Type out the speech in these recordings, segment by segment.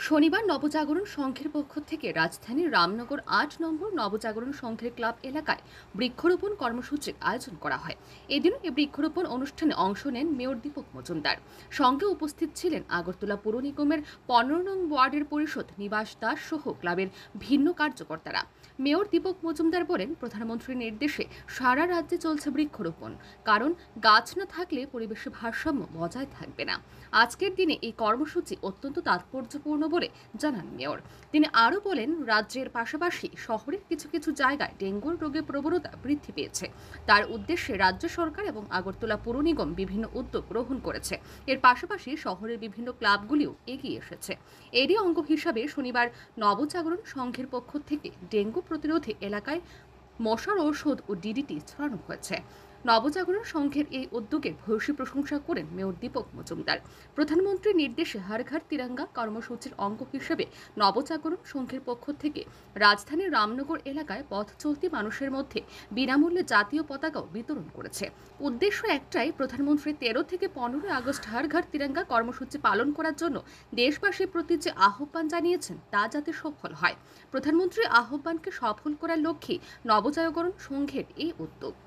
শনিবার নবজাগরণ সংঘের পক্ষ থেকে রাজধানীর রামনগর ৮ নম্বর নবজাগরণ সংঘের ক্লাব এলাকায় বৃক্ষরোপণ কর্মসূচির আয়োজন করা হয়। এদিন এই বৃক্ষরোপণ অনুষ্ঠানে অংশ নেন মেয়র দীপক মজুমদার। সঙ্গে উপস্থিত ছিলেন আগরতলা পৌর নিগমের ১৫ নং ওয়ার্ডের পরিষদ নিবাস দাস সহ ক্লাবের ভিন্ন কার্যকর্তারা। মেয়র দীপক মজুমদার বলেন, প্রধানমন্ত্রীর নির্দেশে সারা রাজ্যে চলছে বৃক্ষরোপণ, কারণ গাছ না থাকলে পরিবেশের ভারসাম্য বজায় থাকবে না। আজকের দিনে এই কর্মসূচি অত্যন্ত তাৎপর্যপূর্ণ বলে জানান মেয়র। তিনি আরও বলেন, রাজ্যের পাশাপাশি শহরের কিছু কিছু জায়গায় ডেঙ্গুর রোগের প্রবণতা বৃদ্ধি পেয়েছে। তার উদ্দেশ্যে রাজ্য সরকার এবং আগরতলা পৌর নিগম বিভিন্ন উদ্যোগ গ্রহণ করেছে। এর পাশাপাশি শহরের বিভিন্ন ক্লাবগুলিও এগিয়ে এসেছে। এরই অঙ্গ হিসাবে শনিবার নবজাগরণ সংঘের পক্ষ থেকে ডেঙ্গু প্রতিরোধে এলাকায় মশার ঔষধ ও ডিডিটি ছড়ানো হয়েছে। নবজাগরণ সংঘের এই উদ্যোগের ভূয়সী প্রশংসা করেন মেয়র দীপক মজুমদার। প্রধানমন্ত্রীর নির্দেশে হর ঘর তিরঙ্গা কর্মসূচির অঙ্গ হিসেবে নবজাগরণ সংঘের পক্ষ থেকে রাজধানীর রামনগর এলাকায় পথ চলতি মানুষের মধ্যে বিনামূল্যে জাতীয় পতাকাও বিতরণ করেছে। উদ্দেশ্য একটাই, প্রধানমন্ত্রী ১৩ থেকে ১৫ আগস্ট হর ঘর তিরঙ্গা কর্মসূচি পালন করার জন্য দেশবাসীর প্রতি যে আহ্বান জানিয়েছেন তা যাতে সফল হয়। প্রধানমন্ত্রীর আহ্বানকে সফল করার লক্ষ্যে নবজাগরণ সংঘের এই উদ্যোগ।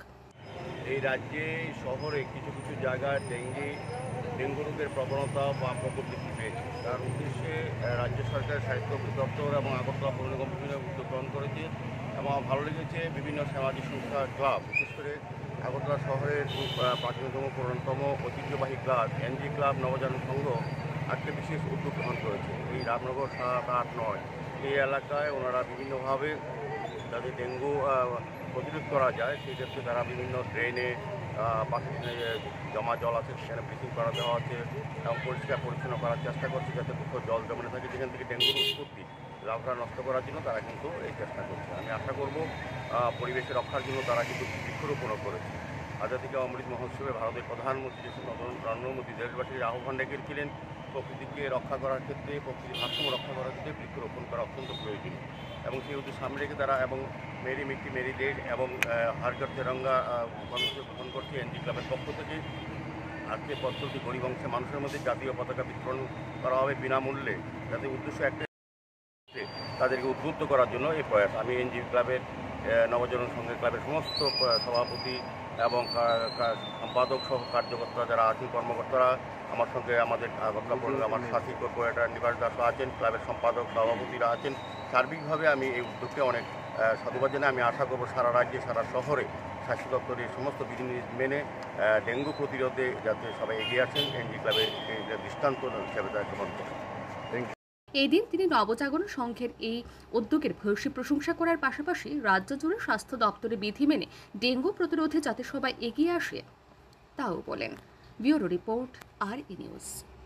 এই রাজ্যে শহরে কিছু কিছু জায়গায় ডেঙ্গু রোগের প্রবণতা বা প্রকোপ বৃদ্ধি পেয়েছে। তার উদ্দেশ্যে রাজ্য সরকারের স্বাস্থ্য দপ্তর এবং আগরতলা পৌর নিগম বিভিন্ন উদ্যোগ গ্রহণ করেছে এবং আমার ভালো লেগেছে। বিভিন্ন সামাজিক সংস্থা ক্লাব, বিশেষ করে আগরতলা শহরের প্রাচীনতম পুরাতনতম ঐতিহ্যবাহী club NG club Nabajagaran Sangha আজকে বিশেষ উদ্যোগ গ্রহণ করেছে। এই রামনগর ৭, ৮, ৯ এই এলাকায় ওনারা বিভিন্নভাবে যাতে ডেঙ্গু প্রতিরোধ করা যায় সেই ক্ষেত্রে তারা বিভিন্ন ড্রেনে পাশে জমা জল আছে সেখানে ব্লিচিং করা দেওয়া আছে এবং পরিষ্কার পরিচ্ছন্ন করার চেষ্টা করছে, যাতে কোথাও জল জমে থাকে যেখান থেকে ডেঙ্গুর উৎপত্তি লাভটা নষ্ট করার জন্য তারা কিন্তু এই চেষ্টা করছে। আমি আশা করব পরিবেশের রক্ষার জন্য তারা কিন্তু বৃক্ষরোপণও করেছে। আজাদী কা অমৃত মহোৎসবে ভারতের প্রধানমন্ত্রী নরেন্দ্র মোদী দেশবাসীর আহ্বান রেখেছিলেন প্রকৃতিকে রক্ষা করার ক্ষেত্রে, প্রকৃতির ভারসাম্য রক্ষা করার ক্ষেত্রে বৃক্ষরোপণ করা অত্যন্ত প্রয়োজনীয় এবং সেই উদ্দেশ্য সামনে রেখে তারা এবং মেরি মিট্টি মেরি দেশ এবং হর ঘর তিরঙ্গা কর্মসূচি গ্রহণ করছে এনজি ক্লাবের পক্ষ থেকে। আজকে পথ চলতি গরিব অংশের মানুষের মধ্যে জাতীয় পতাকা বিতরণ করা হবে বিনামূল্যে, যাতে উদ্দেশ্য একটা তাদেরকে উদ্বুদ্ধ করার জন্য এই প্রয়াস। আমি এনজি ক্লাবের নবজাগরণ সংঘের ক্লাবের সমস্ত সভাপতি এবং সম্পাদক সহ কার্যকর্তা যারা আছেন, কর্মকর্তারা আমার সঙ্গে আমাদের আমার সাথী কর্পোরেটর নিবাস দাস আছেন, ক্লাবের সম্পাদক সভাপতিরা আছেন। সার্বিকভাবে আমি এই উদ্যোগকে অনেক সাধুবাদ জানাই। আমি আশা করব সারা রাজ্যে সারা শহরে স্বাস্থ্য দপ্তরের সমস্ত বিধিনিষেধ মেনে ডেঙ্গু প্রতিরোধে যাতে সবাই এগিয়ে আসেন, এনজি ক্লাবের দৃষ্টান্ত হিসেবে তারা গ্রহণ করেন। এই দিন তিনি নবজাগরণ সংঘের এই উদ্যোগের ভূয়সী প্রশংসা করার পাশাপাশি রাজ্য জুড়ে স্বাস্থ্য দপ্তরের বিধি মেনে ডেঙ্গু প্রতিরোধে যাতে সবাই এগিয়ে আসে তাও বলেন। Bureau report, RE news.